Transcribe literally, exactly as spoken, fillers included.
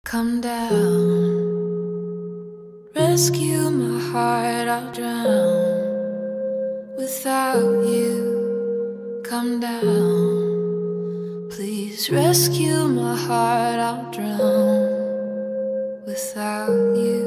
Come down, rescue my heart, I'll drown without you. Come down, please rescue my heart, I'll drown without you.